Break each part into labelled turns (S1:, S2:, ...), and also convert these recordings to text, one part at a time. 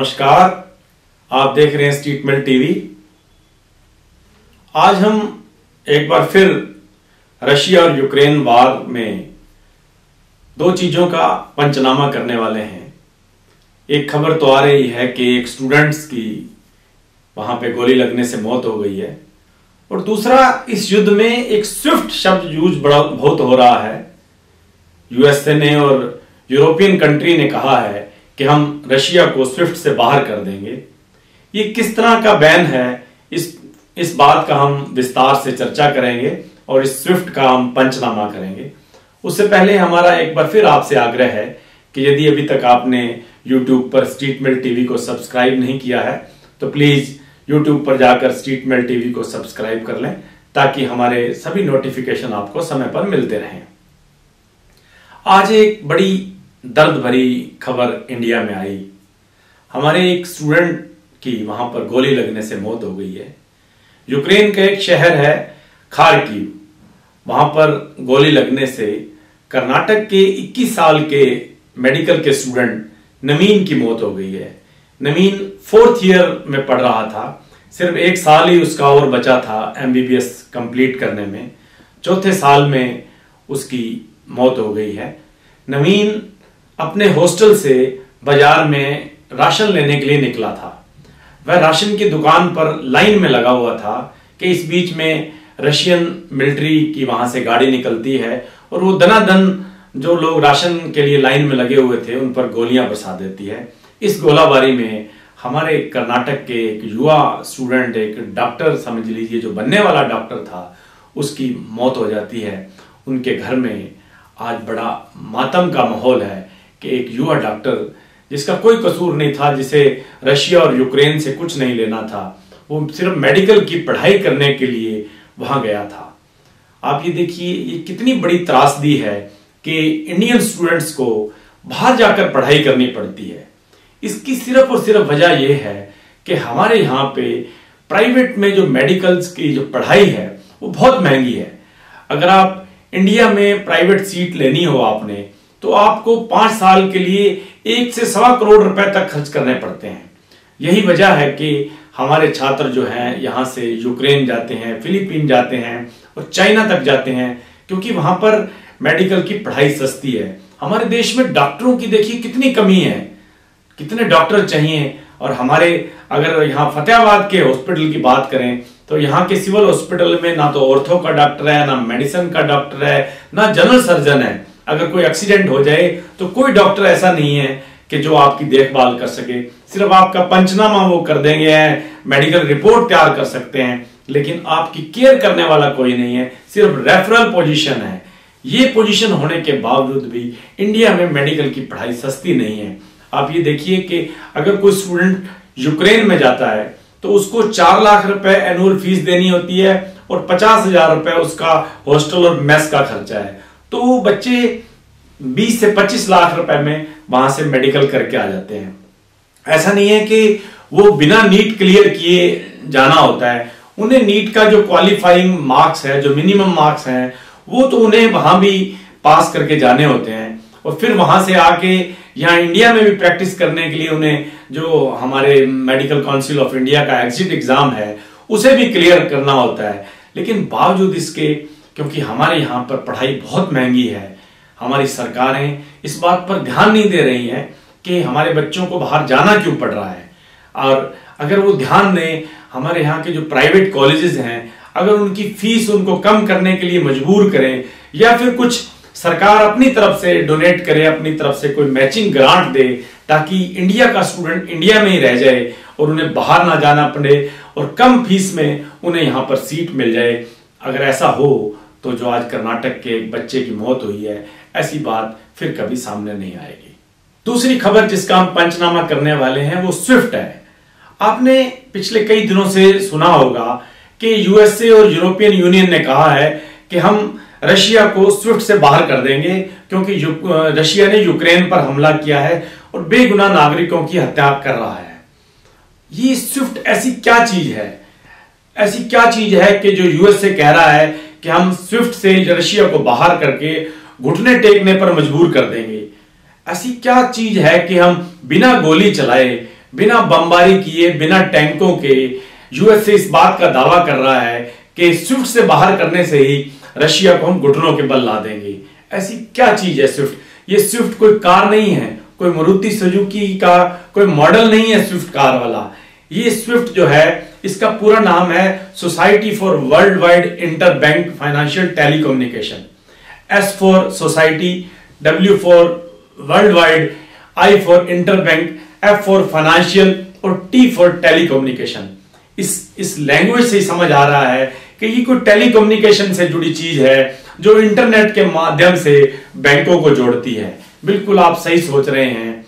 S1: नमस्कार, आप देख रहे हैं स्टेटमेंट टीवी। आज हम एक बार फिर रशिया और यूक्रेन वार में दो चीजों का पंचनामा करने वाले हैं। एक खबर तो आ रही है कि एक स्टूडेंट्स की वहां पे गोली लगने से मौत हो गई है, और दूसरा इस युद्ध में एक स्विफ्ट शब्द यूज बहुत हो रहा है। यूएसए ने और यूरोपियन कंट्री ने कहा है कि हम रशिया को स्विफ्ट से बाहर कर देंगे। ये किस तरह का बैन है, इस बात का हम विस्तार से चर्चा करेंगे और इस स्विफ्ट का हम पंचनामा करेंगे। उससे पहले हमारा एक बार फिर आपसे आग्रह है कि यदि अभी तक आपने YouTube पर स्टेटमेंट टीवी को सब्सक्राइब नहीं किया है तो प्लीज YouTube पर जाकर स्टेटमेंट टीवी को सब्सक्राइब कर लें, ताकि हमारे सभी नोटिफिकेशन आपको समय पर मिलते रहें। आज एक बड़ी दर्द भरी खबर इंडिया में आई। हमारे एक स्टूडेंट की वहां पर गोली लगने से मौत हो गई है। यूक्रेन का एक शहर है खार्किव, वहां पर गोली लगने से कर्नाटक के 21 साल के मेडिकल के स्टूडेंट नवीन की मौत हो गई है। नवीन 4th ईयर में पढ़ रहा था, सिर्फ 1 साल ही उसका और बचा था MBBS कंप्लीट करने में। 4थे साल में उसकी मौत हो गई है। नवीन अपने हॉस्टल से बाजार में राशन लेने के लिए निकला था। वह राशन की दुकान पर लाइन में लगा हुआ था कि इस बीच में रशियन मिलिट्री की वहां से गाड़ी निकलती है और वो दनादन जो लोग राशन के लिए लाइन में लगे हुए थे उन पर गोलियां बरसा देती है। इस गोलाबारी में हमारे कर्नाटक के एक युवा स्टूडेंट, एक डॉक्टर समझ लीजिए, जो बनने वाला डॉक्टर था, उसकी मौत हो जाती है। उनके घर में आज बड़ा मातम का माहौल है कि एक युवा डॉक्टर जिसका कोई कसूर नहीं था, जिसे रशिया और यूक्रेन से कुछ नहीं लेना था, वो सिर्फ मेडिकल की पढ़ाई करने के लिए वहां गया था। आप ये देखिए, ये कितनी बड़ी त्रासदी है कि इंडियन स्टूडेंट्स को बाहर जाकर पढ़ाई करनी पड़ती है। इसकी सिर्फ और सिर्फ वजह यह है कि हमारे यहाँ पे प्राइवेट में जो मेडिकल्स की जो पढ़ाई है वो बहुत महंगी है। अगर आप इंडिया में प्राइवेट सीट लेनी हो आपने, तो आपको 5 साल के लिए 1 से सवा करोड़ रुपए तक खर्च करने पड़ते हैं। यही वजह है कि हमारे छात्र जो हैं यहाँ से यूक्रेन जाते हैं, फिलीपीन जाते हैं और चाइना तक जाते हैं, क्योंकि वहां पर मेडिकल की पढ़ाई सस्ती है। हमारे देश में डॉक्टरों की देखिए कितनी कमी है, कितने डॉक्टर चाहिए। और हमारे अगर यहाँ फतेहाबाद के हॉस्पिटल की बात करें तो यहाँ के सिविल हॉस्पिटल में ना तो ऑर्थो का डॉक्टर है, ना मेडिसिन का डॉक्टर है, ना जनरल सर्जन है। अगर कोई एक्सीडेंट हो जाए तो कोई डॉक्टर ऐसा नहीं है कि जो आपकी देखभाल कर सके। सिर्फ आपका पंचनामा वो कर देंगे, मेडिकल रिपोर्ट तैयार कर सकते हैं, लेकिन आपकी केयर करने वाला कोई नहीं है। सिर्फ रेफरल पोजीशन है। ये पोजीशन होने के बावजूद भी इंडिया में मेडिकल की पढ़ाई सस्ती नहीं है। आप ये देखिए कि अगर कोई स्टूडेंट यूक्रेन में जाता है तो उसको 4 लाख रुपए एनुअल फीस देनी होती है और 50,000 रुपए उसका हॉस्टल और मेस का खर्चा है। तो वो बच्चे 20 से 25 लाख रुपए में वहां से मेडिकल करके आ जाते हैं। ऐसा नहीं है कि वो बिना नीट क्लियर किए जाना होता है। उन्हें नीट का जो क्वालिफाइंग मार्क्स है, जो मिनिमम मार्क्स हैं, वो तो उन्हें वहां भी पास करके जाने होते हैं, और फिर वहां से आके यहाँ इंडिया में भी प्रैक्टिस करने के लिए उन्हें जो हमारे मेडिकल काउंसिल ऑफ इंडिया का एग्जिट एग्जाम है उसे भी क्लियर करना होता है। लेकिन बावजूद इसके, क्योंकि हमारे यहाँ पर पढ़ाई बहुत महंगी है, हमारी सरकारें इस बात पर ध्यान नहीं दे रही हैं कि हमारे बच्चों को बाहर जाना क्यों पड़ रहा है। और अगर वो ध्यान दें, हमारे यहाँ के जो प्राइवेट कॉलेजेस हैं, अगर उनकी फीस उनको कम करने के लिए मजबूर करें, या फिर कुछ सरकार अपनी तरफ से डोनेट करे, अपनी तरफ से कोई मैचिंग ग्रांट दे, ताकि इंडिया का स्टूडेंट इंडिया में ही रह जाए और उन्हें बाहर ना जाना पड़े और कम फीस में उन्हें यहाँ पर सीट मिल जाए। अगर ऐसा हो तो जो आज कर्नाटक के एक बच्चे की मौत हुई है, ऐसी बात फिर कभी सामने नहीं आएगी। दूसरी खबर जिसका हम पंचनामा करने वाले हैं वो स्विफ्ट है। आपने पिछले कई दिनों से सुना होगा कि यूएसए और यूरोपियन यूनियन ने कहा है कि हम रशिया को स्विफ्ट से बाहर कर देंगे, क्योंकि रशिया ने यूक्रेन पर हमला किया है और बेगुनाह नागरिकों की हत्या कर रहा है। ये स्विफ्ट ऐसी क्या चीज है, ऐसी क्या चीज है कि जो यूएसए कह रहा है कि हम स्विफ्ट से रशिया को बाहर करके घुटने टेकने पर मजबूर कर देंगे। ऐसी क्या चीज है कि हम बिना गोली चलाए, बिना बमबारी किए, बिना टैंकों के यूएसए इस बात का दावा कर रहा है कि स्विफ्ट से बाहर करने से ही रशिया को हम घुटनों के बल ला देंगे। ऐसी क्या चीज है स्विफ्ट? ये स्विफ्ट कोई कार नहीं है, कोई मारुति सुजुकी का कोई मॉडल नहीं है स्विफ्ट कार वाला। ये स्विफ्ट जो है, इसका पूरा नाम है society for world wide inter bank financial telecommunication. S for society, W for world wide, I for inter bank, F for financial और टी फॉर टेलीकम्युनिकेशन। इस लैंग्वेज से समझ आ रहा है कि ये कोई टेलीकम्युनिकेशन से जुड़ी चीज है जो इंटरनेट के माध्यम से बैंकों को जोड़ती है। बिल्कुल आप सही सोच रहे हैं।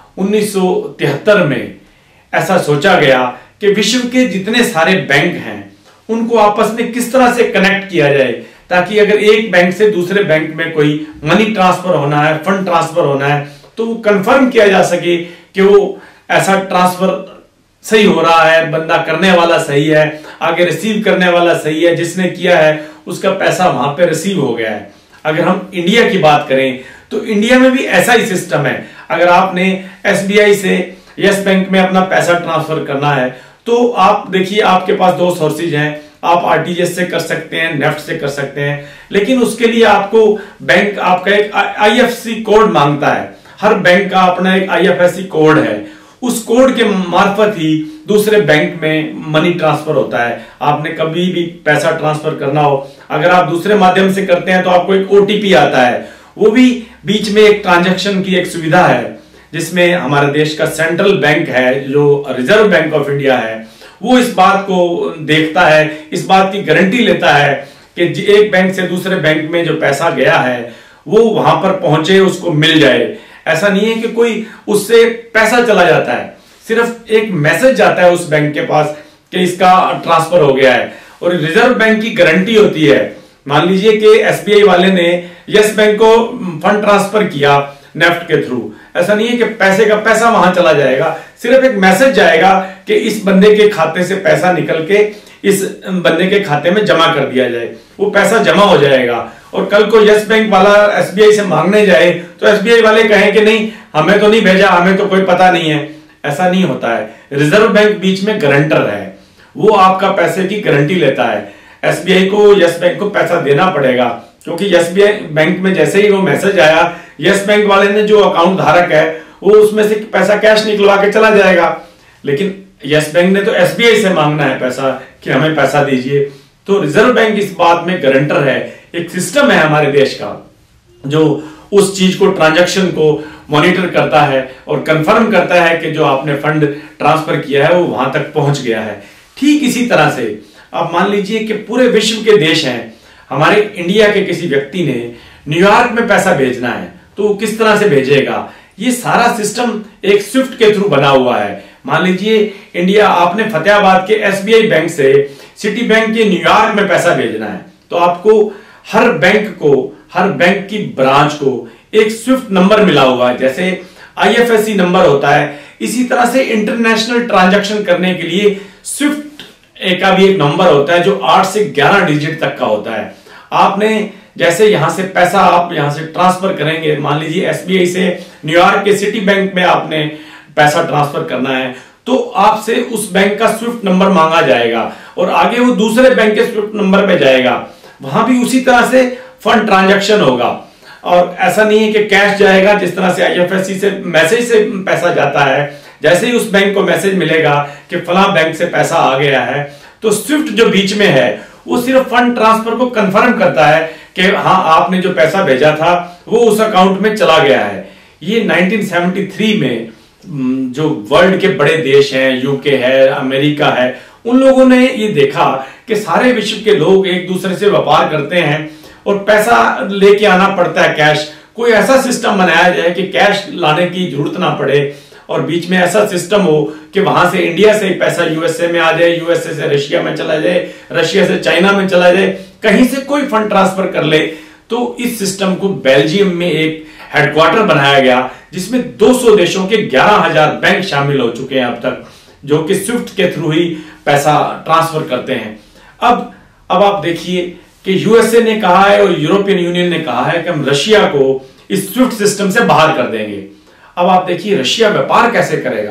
S1: 1973 में ऐसा सोचा गया कि विश्व के जितने सारे बैंक हैं उनको आपस में किस तरह से कनेक्ट किया जाए, ताकि अगर एक बैंक से दूसरे बैंक में कोई मनी ट्रांसफर होना है, फंड ट्रांसफर होना है, तो वो कंफर्म किया जा सके कि वो ऐसा ट्रांसफर सही हो रहा है, बंदा करने वाला सही है, आगे रिसीव करने वाला सही है, जिसने किया है उसका पैसा वहां पे रिसीव हो गया है। अगर हम इंडिया की बात करें तो इंडिया में भी ऐसा ही सिस्टम है। अगर आपने एसबीआई से यस बैंक में अपना पैसा ट्रांसफर करना है तो आप देखिए, आपके पास दो सोर्सेज हैं, आप आरटीजीएस से कर सकते हैं, नेफ्ट से कर सकते हैं, लेकिन उसके लिए आपको बैंक आपका एक आईएफएससी कोड मांगता है। हर बैंक का अपना एक आईएफएससी कोड है, उस कोड के मार्फत ही दूसरे बैंक में मनी ट्रांसफर होता है। आपने कभी भी पैसा ट्रांसफर करना हो, अगर आप दूसरे माध्यम से करते हैं तो आपको एक ओटीपी आता है, वो भी बीच में एक ट्रांजैक्शन की एक सुविधा है, जिसमें हमारे देश का सेंट्रल बैंक है जो रिजर्व बैंक ऑफ इंडिया है, वो इस बात को देखता है, इस बात की गारंटी लेता है कि एक बैंक से दूसरे बैंक में जो पैसा गया है वो वहां पर पहुंचे, उसको मिल जाए। ऐसा नहीं है कि कोई उससे पैसा चला जाता है, सिर्फ एक मैसेज जाता है उस बैंक के पास कि इसका ट्रांसफर हो गया है। और रिजर्व बैंक की गारंटी होती है, मान लीजिए कि एसबीआई वाले ने यस बैंक को फंड ट्रांसफर किया नेफ्ट के थ्रू, ऐसा नहीं है कि पैसे का पैसा वहां चला जाएगा, सिर्फ एक मैसेज जाएगा कि इस बंदे के खाते से पैसा निकल के इस बंदे के खाते में जमा कर दिया जाए, वो पैसा जमा हो जाएगा। और कल को यस बैंक वाला एसबीआई से मांगने जाए तो एसबीआई वाले कहें कि नहीं, हमें तो नहीं भेजा, हमें तो कोई पता नहीं है। ऐसा नहीं होता है। रिजर्व बैंक बीच में गारंटर है, वो आपका पैसे की गारंटी लेता है। एसबीआई को यस बैंक को पैसा देना पड़ेगा, क्योंकि एसबीआई बैंक में जैसे ही वो मैसेज आया, यस बैंक वाले ने जो अकाउंट धारक है वो उसमें से पैसा कैश निकलवा के चला जाएगा। लेकिन यस बैंक ने तो एसबीआई से मांगना है पैसा कि हमें पैसा दीजिए। तो रिजर्व बैंक इस बात में गारंटर है। एक सिस्टम है हमारे देश का जो उस चीज को, ट्रांजैक्शन को मॉनिटर करता है और कंफर्म करता है कि जो आपने फंड ट्रांसफर किया है वो वहां तक पहुंच गया है। ठीक इसी तरह से अब मान लीजिए कि पूरे विश्व के देश हैं, हमारे इंडिया के किसी व्यक्ति ने न्यूयॉर्क में पैसा भेजना है तो वो किस तरह से भेजेगा? ये सारा सिस्टम एक स्विफ्ट के थ्रू बना हुआ है। मान लीजिए इंडिया, आपने फतेहाबाद के एसबीआई बैंक से सिटी बैंक के न्यूयॉर्क में पैसा भेजना है, तो आपको हर बैंक की ब्रांच को एक स्विफ्ट नंबर मिला हुआ है। जैसे आईएफएससी नंबर होता है, इसी तरह से इंटरनेशनल ट्रांजैक्शन करने के लिए स्विफ्ट का भी एक नंबर होता है जो 8 से 11 डिजिट तक का होता है। आपने जैसे यहां से पैसा आप यहां से ट्रांसफर करेंगे, मान लीजिए एसबीआई से न्यूयॉर्क के सिटी बैंक में आपने पैसा ट्रांसफर करना है, तो आपसे उस बैंक का स्विफ्ट नंबर मांगा जाएगा और आगे वो दूसरे बैंक के स्विफ्ट नंबर पे जाएगा, वहां भी उसी तरह से फंड ट्रांजैक्शन होगा। और ऐसा नहीं है कि कैश जाएगा, जिस तरह से आईएफएससी से मैसेज से पैसा जाता है, जैसे ही उस बैंक को मैसेज मिलेगा कि फला बैंक से पैसा आ गया है, तो स्विफ्ट जो बीच में है वो सिर्फ फंड ट्रांसफर को कंफर्म करता है कि हाँ, आपने जो पैसा भेजा था वो उस अकाउंट में चला गया है। ये 1973 में जो वर्ल्ड के बड़े देश हैं, यूके है, अमेरिका है, उन लोगों ने ये देखा कि सारे विश्व के लोग एक दूसरे से व्यापार करते हैं और पैसा लेके आना पड़ता है कैश। कोई ऐसा सिस्टम बनाया जाए कि कैश लाने की जरूरत ना पड़े और बीच में ऐसा सिस्टम हो कि वहां से इंडिया से पैसा यूएसए में आ जाए, यूएसए से रशिया में चला जाए, रशिया से चाइना में चला जाए, कहीं से कोई फंड ट्रांसफर कर ले। तो इस सिस्टम को बेल्जियम में एक हेडक्वार्टर बनाया गया जिसमें 200 देशों के 11,000 बैंक शामिल हो चुके हैं अब तक, जो कि स्विफ्ट के थ्रू ही पैसा ट्रांसफर करते हैं। अब आप देखिए कि यूएसए ने कहा है और यूरोपियन यूनियन ने कहा है कि हम रशिया को इस स्विफ्ट सिस्टम से बाहर कर देंगे। अब आप देखिए रशिया व्यापार कैसे करेगा?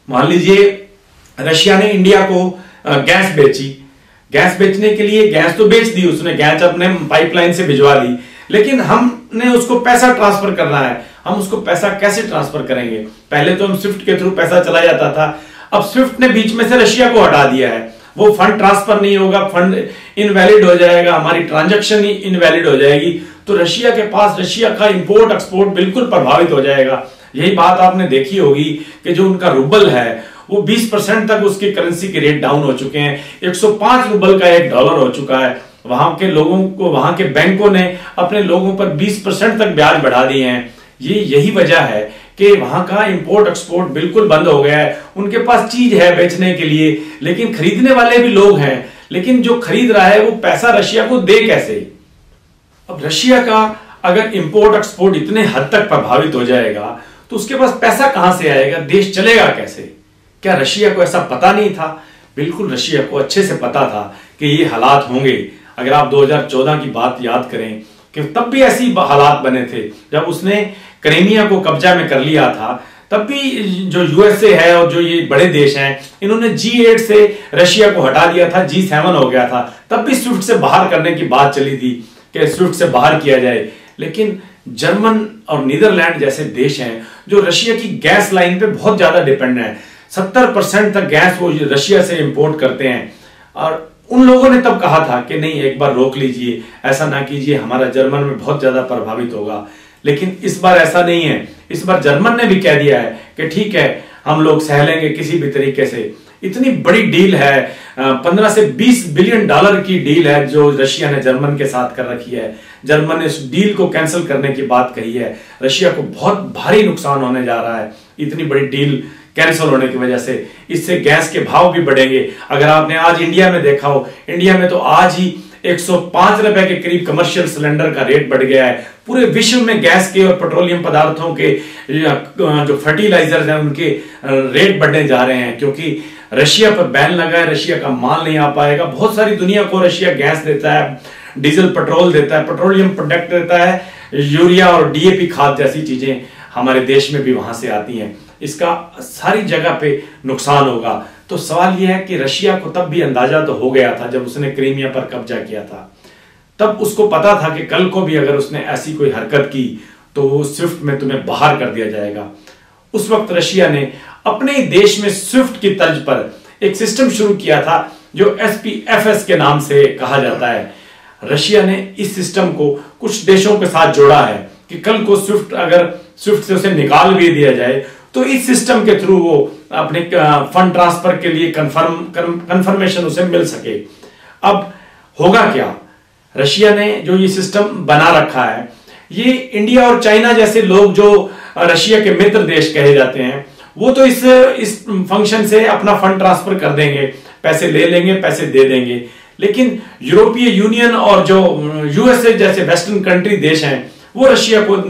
S1: मान लीजिए रशिया ने इंडिया को गैस बेची, गैस बेचने के लिए गैस तो बेच दी उसने, गैस अपने पाइपलाइन से भिजवा दी, लेकिन हमने उसको पैसा ट्रांसफर करना है। हम उसको पैसा कैसे ट्रांसफर करेंगे? पहले तो हम स्विफ्ट के थ्रू पैसा चला जाता था, अब स्विफ्ट ने बीच में से रशिया को हटा दिया है, वो फंड ट्रांसफर नहीं होगा, फंड इनवैलिड हो जाएगा, हमारी ट्रांजैक्शन इनवैलिड हो जाएगी, तो रशिया के पास रशिया का इंपोर्ट एक्सपोर्ट बिल्कुल प्रभावित हो जाएगा। यही बात आपने देखी होगी कि जो उनका रूबल है वो 20% तक उसकी करेंसी के रेट डाउन हो चुके हैं, 105 रूबल का $1 हो चुका है। वहां के लोगों को, वहां के बैंकों ने अपने लोगों पर 20% तक ब्याज बढ़ा दिए हैं। यही वजह है कि वहां का इंपोर्ट एक्सपोर्ट बिल्कुल बंद हो गया है। उनके पास चीज है बेचने के लिए, लेकिन खरीदने वाले भी लोग हैं, लेकिन जो खरीद रहा है वो पैसा रशिया को दे कैसे? अब रशिया का अगर इंपोर्ट एक्सपोर्ट इतने हद तक प्रभावित हो जाएगा तो उसके पास पैसा कहां से आएगा? देश चलेगा कैसे? क्या रशिया को ऐसा पता नहीं था? बिल्कुल रशिया को अच्छे से पता था कि ये हालात होंगे। अगर आप 2014 की बात याद करें कि तब भी ऐसी हालात बने थे, जब उसने क्रीमिया को कब्जा में कर लिया था, तब भी जो यूएसए है और जो ये बड़े देश हैं, इन्होंने G8 से रशिया को हटा दिया था, G7 हो गया था। तब भी स्विफ्ट से बाहर करने की बात चली थी कि स्विफ्ट से बाहर किया जाए, लेकिन जर्मन और नीदरलैंड जैसे देश हैं जो रशिया की गैस लाइन पे बहुत ज्यादा डिपेंड है, 70% तक गैस वो रशिया से इंपोर्ट करते हैं, और उन लोगों ने तब कहा था कि नहीं, एक बार रोक लीजिए, ऐसा ना कीजिए, हमारा जर्मन में बहुत ज्यादा प्रभावित होगा। लेकिन इस बार ऐसा नहीं है। इस बार जर्मन ने भी कह दिया है कि ठीक है, हम लोग सह लेंगे किसी भी तरीके से। इतनी बड़ी डील है, 15 से 20 बिलियन डॉलर की डील है जो रशिया ने जर्मन के साथ कर रखी है। जर्मन ने इस डील को कैंसिल करने की बात कही है। रशिया को बहुत भारी नुकसान होने जा रहा है इतनी बड़ी डील कैंसिल होने की वजह से। इससे गैस के भाव भी बढ़ेंगे। अगर आपने आज इंडिया में देखा हो, इंडिया में तो आज ही 105 रुपए के करीब कमर्शियल सिलेंडर का रेट बढ़ गया है। पूरे विश्व में गैस के और पेट्रोलियम पदार्थों के जो फर्टिलाइजर्स हैं उनके रेट बढ़ने जा रहे हैं, क्योंकि रशिया पर बैन लगा है, रशिया का माल नहीं आ पाएगा। बहुत सारी दुनिया को रशिया गैस देता है, डीजल पेट्रोल देता है, पेट्रोलियम प्रोडक्ट देता है, यूरिया और डीएपी खाद जैसी चीजें हमारे देश में भी वहां से आती हैं। इसका सारी जगह पे नुकसान होगा। तो सवाल यह है कि रशिया को तब भी अंदाजा तो हो गया था जब उसने क्रीमिया पर कब्जा किया था, तब उसको पता था कि कल को भी अगर उसने ऐसी कोई हरकत की तो स्विफ्ट में तुम्हें बाहर कर दिया जाएगा। उस वक्त रशिया ने अपने देश में स्विफ्ट की तर्ज पर एक सिस्टम शुरू किया था जो SPFS के नाम से कहा जाता है। रशिया ने इस सिस्टम को कुछ देशों के साथ जोड़ा है कि कल को अगर स्विफ्ट से उसे निकाल भी दिया जाए तो इस सिस्टम के थ्रू वो अपने फंड ट्रांसफर के लिए कंफर्मेशन उसे मिल सके। अब होगा क्या? रशिया ने जो ये सिस्टम बना रखा है, ये इंडिया और चाइना जैसे लोग जो रशिया के मित्र देश कहे जाते हैं, वो तो इस फंक्शन से अपना फंड ट्रांसफर कर देंगे, पैसे ले लेंगे, पैसे दे देंगे। लेकिन यूरोपीय यूनियन और जो यूएसए जैसे वेस्टर्न कंट्री देश हैं, वो रशिया को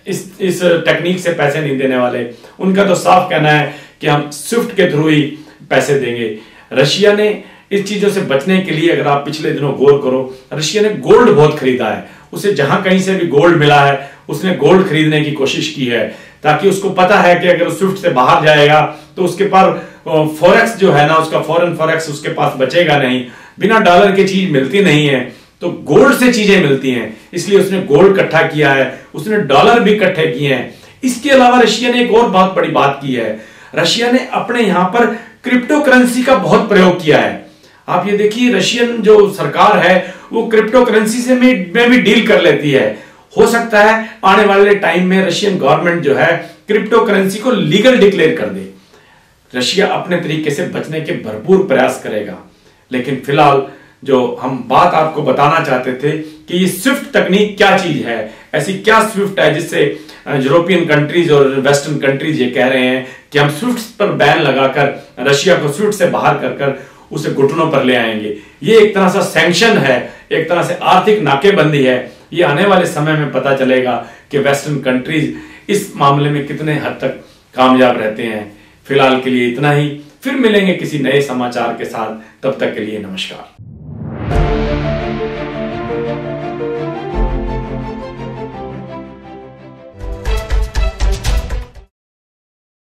S1: इस टेक्निक से पैसे नहीं देने वाले। उनका तो साफ कहना है कि हम स्विफ्ट के थ्रू ही पैसे देंगे। रशिया ने इस चीजों से बचने के लिए, अगर आप पिछले दिनों गौर करो, रशिया ने गोल्ड बहुत खरीदा है। उसे जहां कहीं से भी गोल्ड मिला है उसने गोल्ड खरीदने की कोशिश की है, ताकि उसको पता है कि अगर स्विफ्ट से बाहर जाएगा तो उसके पास फॉरेक्स जो है ना, उसका फॉरेन फॉरेक्स उसके पास बचेगा नहीं। बिना डॉलर की चीज मिलती नहीं है, तो गोल्ड से चीजें मिलती हैं। इसलिए उसने गोल्ड इकट्ठा किया है, उसने डॉलर भी इकट्ठे किए हैं। इसके अलावा रशिया ने एक और बहुत बड़ी बात की है। रशिया ने अपने यहां पर क्रिप्टो करेंसी का बहुत प्रयोग किया है। आप ये देखिए, रशियन जो सरकार है वो क्रिप्टो करेंसी से में भी डील कर लेती है। हो सकता है आने वाले टाइम में रशियन गवर्नमेंट जो है क्रिप्टो करेंसी को लीगल डिक्लेयर कर दे। रशिया अपने तरीके से बचने के भरपूर प्रयास करेगा। लेकिन फिलहाल जो हम बात आपको बताना चाहते थे कि ये स्विफ्ट तकनीक क्या चीज है, ऐसी क्या स्विफ्ट है जिससे यूरोपियन कंट्रीज और वेस्टर्न कंट्रीज ये कह रहे हैं कि हम स्विफ्ट पर बैन लगाकर रशिया को स्विफ्ट से बाहर कर उसे घुटनों पर ले आएंगे। ये एक तरह से सैंक्शन है, एक तरह से आर्थिक नाकेबंदी है। ये आने वाले समय में पता चलेगा कि वेस्टर्न कंट्रीज इस मामले में कितने हद तक कामयाब रहते हैं। फिलहाल के लिए इतना ही, फिर मिलेंगे किसी नए समाचार के साथ। तब तक के लिए नमस्कार।